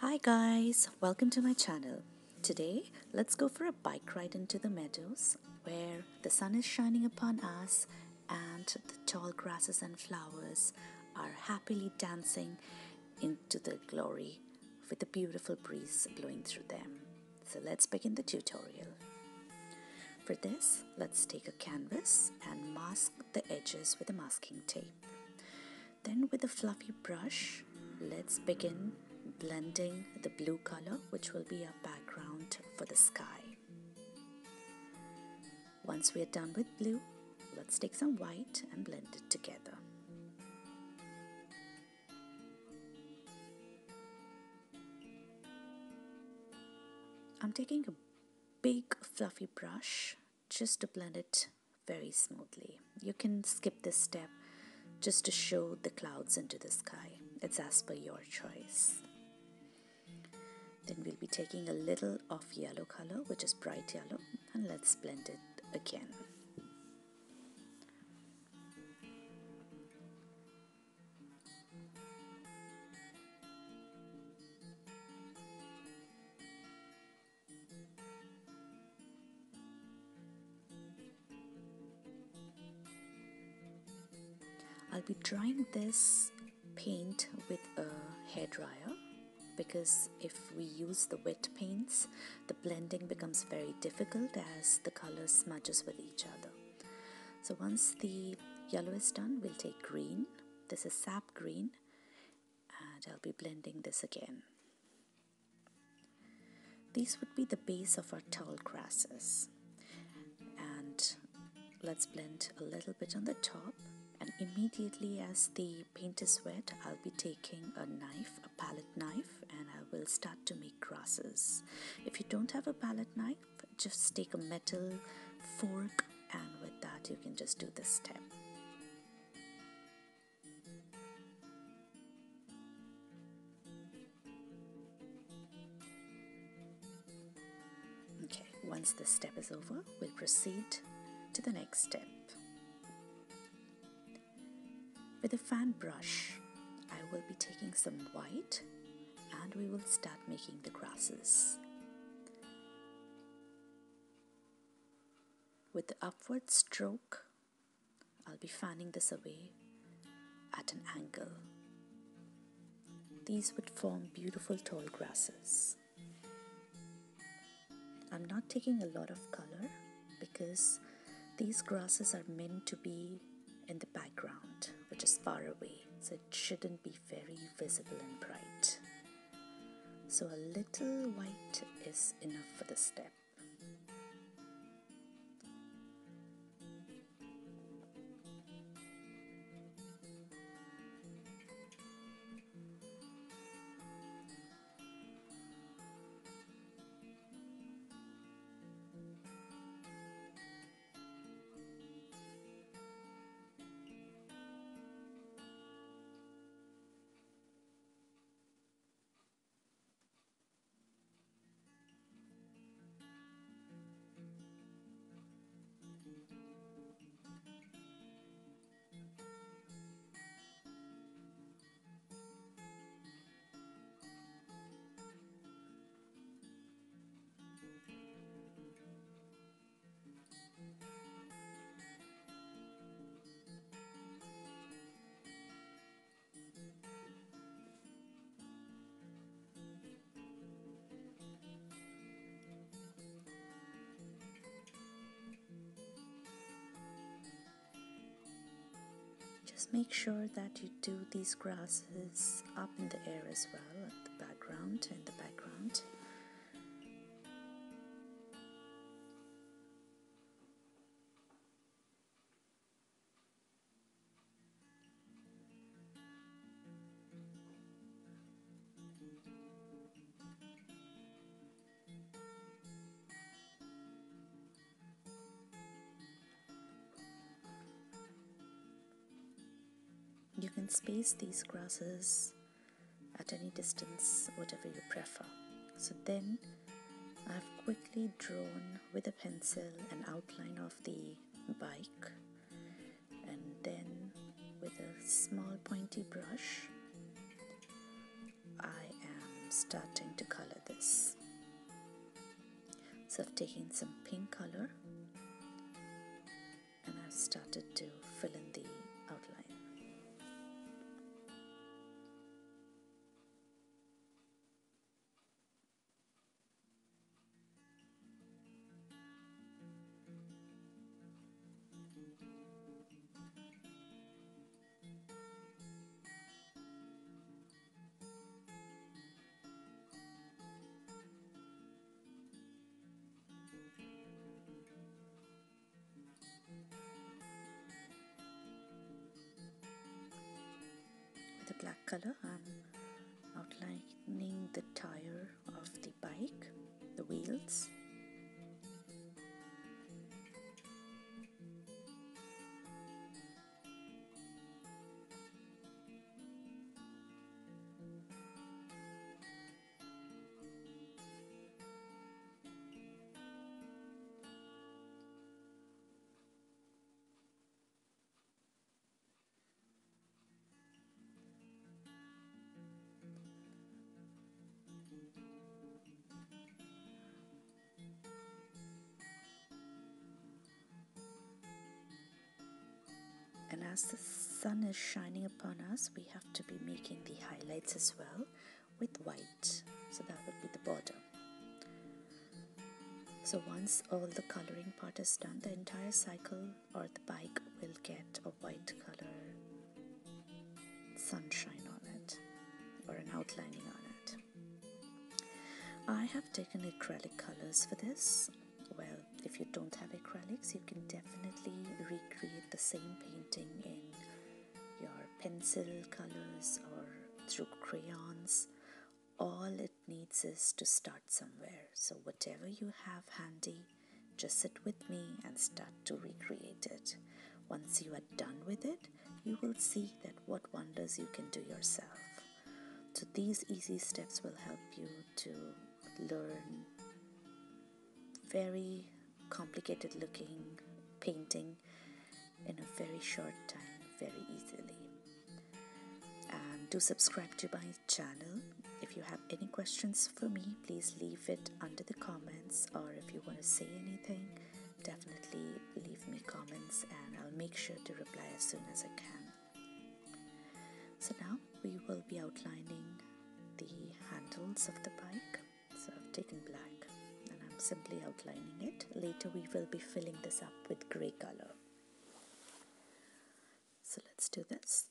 Hi guys, welcome to my channel. Today, let's go for a bike ride into the meadows where the sun is shining upon us and the tall grasses and flowers are happily dancing into the glory with a beautiful breeze blowing through them. So let's begin the tutorial. For this, let's take a canvas and mask the edges with a masking tape. Then with a fluffy brush, let's begin blending the blue color, which will be our background for the sky. Once we are done with blue, let's take some white and blend it together. I'm taking a big fluffy brush just to blend it very smoothly. You can skip this step just to show the clouds into the sky. It's as per your choice. Then we'll be taking a little of yellow color, which is bright yellow, and let's blend it again. I'll be drying this paint with a hairdryer because if we use the wet paints, the blending becomes very difficult as the color smudges with each other. So once the yellow is done, we'll take green. This is sap green, and I'll be blending this again. These would be the base of our tall grasses, and let's blend a little bit on the top. And immediately as the paint is wet, I'll be taking a knife, a palette knife, and I will start to make grasses. If you don't have a palette knife, just take a metal fork, and with that you can just do this step. Okay, once this step is over, we'll proceed to the next step. With a fan brush, I will be taking some white and we will start making the grasses. With the upward stroke, I'll be fanning this away at an angle. These would form beautiful tall grasses. I'm not taking a lot of color because these grasses are meant to be in the background, which is far away, so it shouldn't be very visible and bright. So a little white is enough for the step. Just make sure that you do these grasses up in the air as well, at the background and the background. You can space these grasses at any distance, whatever you prefer. So then I've quickly drawn with a pencil an outline of the bike, and then with a small pointy brush I am starting to color this. So I've taken some pink color and I've started to fill in the outline. With the black color, I'm outlining the tire of the bike, the wheels. And as the sun is shining upon us, we have to be making the highlights as well with white. So that would be the border. So once all the coloring part is done, the entire cycle or the bike will get a white color sunshine on it or an outlining on it. I have taken acrylic colors for this. Well, if you don't have acrylics, you can definitely recreate the same painting in your pencil colors or through crayons. All it needs is to start somewhere. So whatever you have handy, just sit with me and start to recreate it. Once you are done with it, you will see that what wonders you can do yourself. So these easy steps will help you to learn very complicated looking painting in a very short time, very easily. And do subscribe to my channel. If you have any questions for me, please leave it under the comments, or if you want to say anything, definitely leave me comments and I'll make sure to reply as soon as I can. So now we will be outlining the handles of the bike. So I've taken black and I'm simply outlining it. Later we will be filling this up with grey color. So let's do this.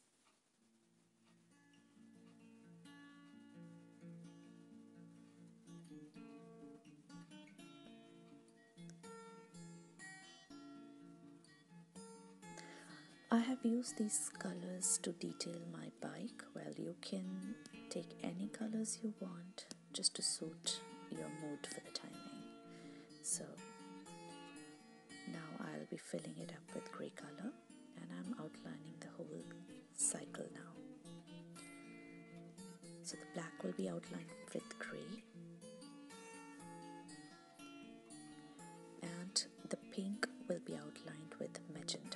I have used these colors to detail my bike. Well, you can take any colors you want just to suit your mood for the timing. So now I'll be filling it up with grey color and I'm outlining the whole cycle now. So the black will be outlined with grey and the pink will be outlined with magenta.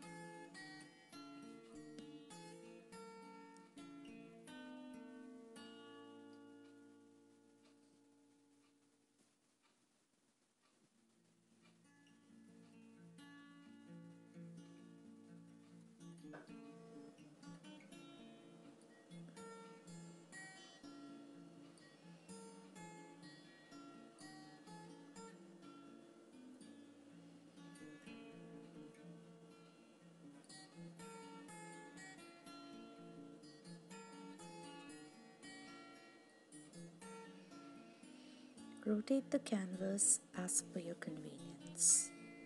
Rotate the canvas as per your convenience.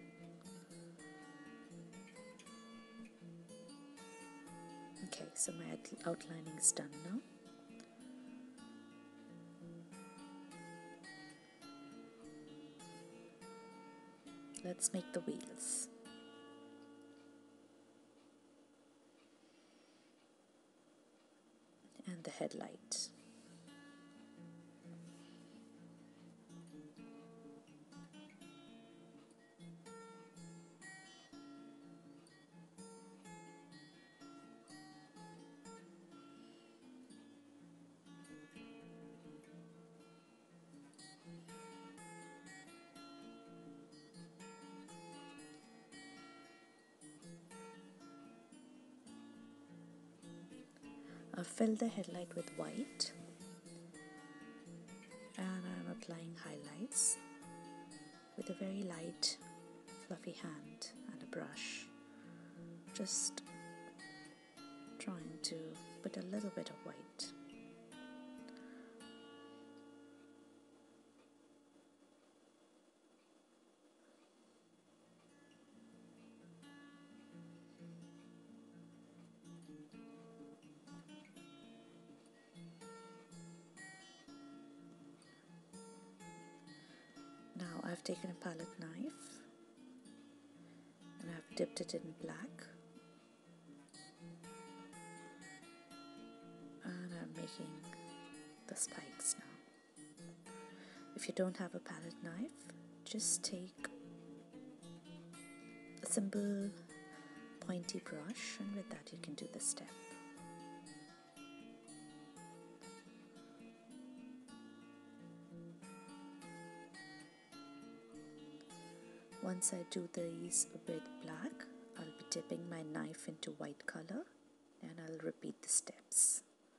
Okay, so my outlining is done now. Let's make the wheels. And the headlight. fill the headlight with white and I'm applying highlights with a very light fluffy hand and a brush, just trying to put a little bit of white. Now I've taken a palette knife and I've dipped it in black and I'm making the spikes now. If you don't have a palette knife, just take a simple pointy brush and with that you can do the step. Once I do these with black, I'll be dipping my knife into white color and I'll repeat the steps.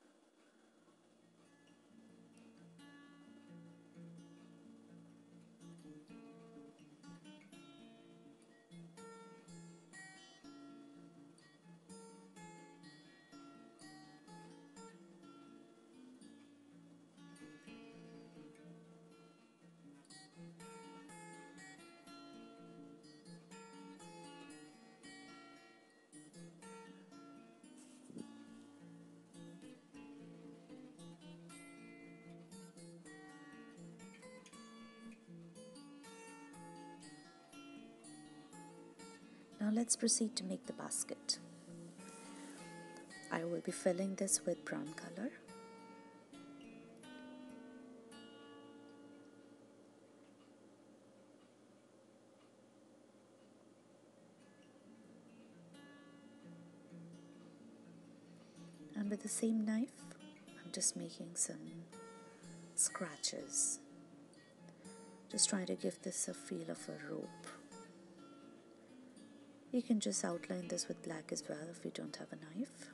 Now let's proceed to make the basket. I will be filling this with brown color. And with the same knife, I'm just making some scratches. Just trying to give this a feel of a rope. You can just outline this with black as well if you don't have a knife.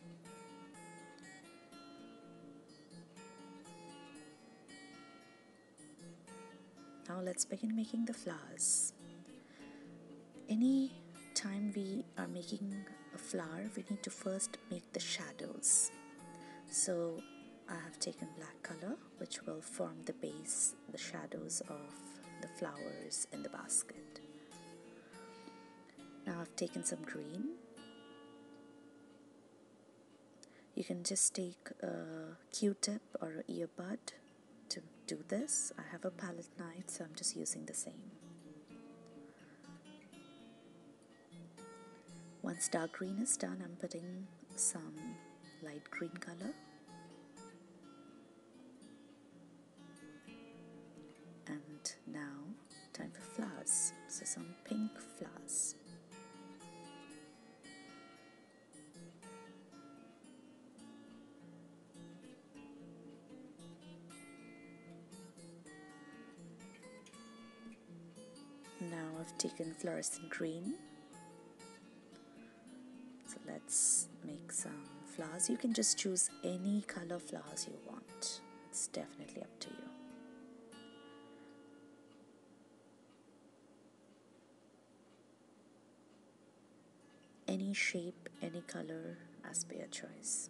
Now let's begin making the flowers. Any time we are making a flower, we need to first make the shadows. So I have taken black color, which will form the base, the shadows of the flowers in the basket. Now I've taken some green. You can just take a Q-tip or an earbud to do this. I have a palette knife, so I'm just using the same. Once dark green is done, I'm putting some light green color. And now, time for flowers. So some pink flowers. Now I've taken fluorescent green. So let's make some flowers. You can just choose any color flowers you want. It's definitely up to you. Any shape, any color, as per your choice.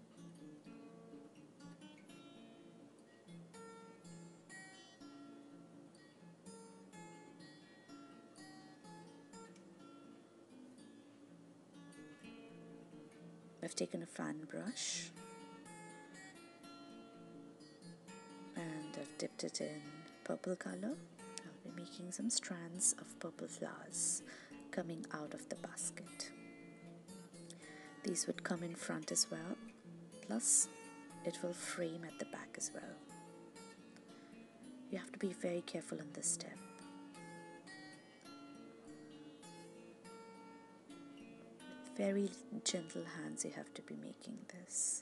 I've taken a fan brush and I've dipped it in purple color. I'll be making some strands of purple flowers coming out of the basket. These would come in front as well, plus it will frame at the back as well. You have to be very careful in this step. With very gentle hands you have to be making this.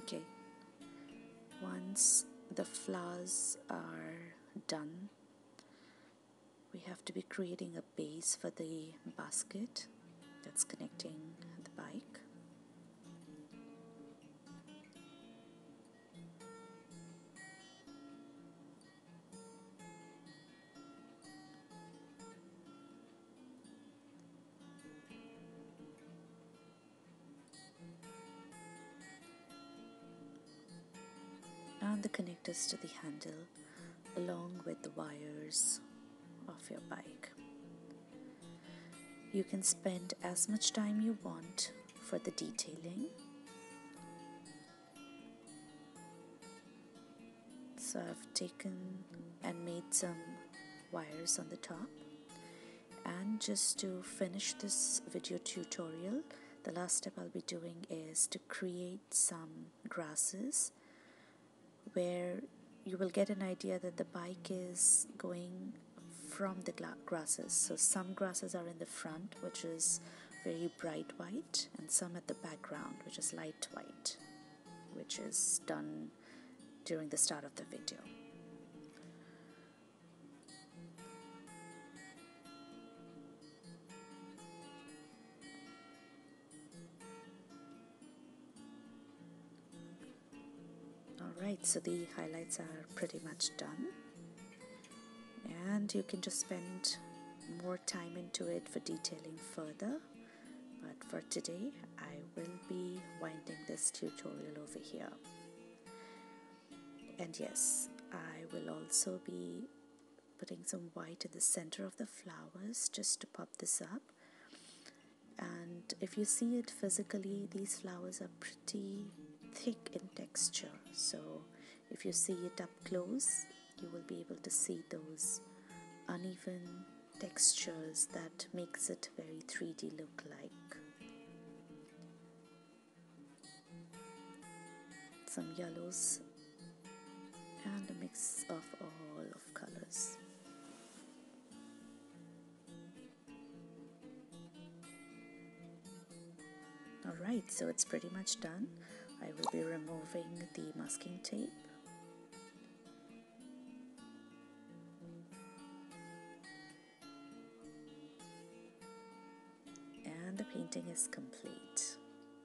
Okay, once the flowers are done, we have to be creating a base for the basket that's connecting the bike. And the connectors to the handle along with the wires of your bike. You can spend as much time you want for the detailing. So I've taken and made some wires on the top, and just to finish this video tutorial, the last step I'll be doing is to create some grasses where you will get an idea that the bike is going from the grasses. So some grasses are in the front, which is very bright white, and some at the background, which is light white, which is done during the start of the video. Alright, so the highlights are pretty much done, and you can just spend more time into it for detailing further, but for today I will be winding this tutorial over here. And yes, I will also be putting some white in the center of the flowers just to pop this up. And if you see it physically, these flowers are pretty thick in texture, so if you see it up close, you will be able to see those uneven textures that makes it very 3D look like. Some yellows and a mix of all of colors. Alright, so it's pretty much done. I will be removing the masking tape. And the painting is complete.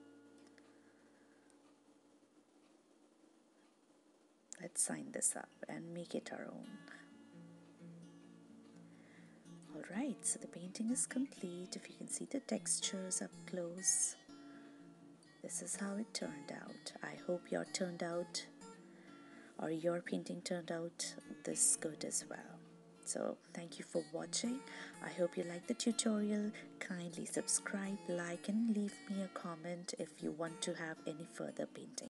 Let's sign this up and make it our own. Alright, so the painting is complete. If you can see the textures up close, this is how it turned out. I hope your painting turned out this good as well. So thank you for watching. I hope you liked the tutorial. Kindly subscribe, like, and leave me a comment if you want to have any further painting.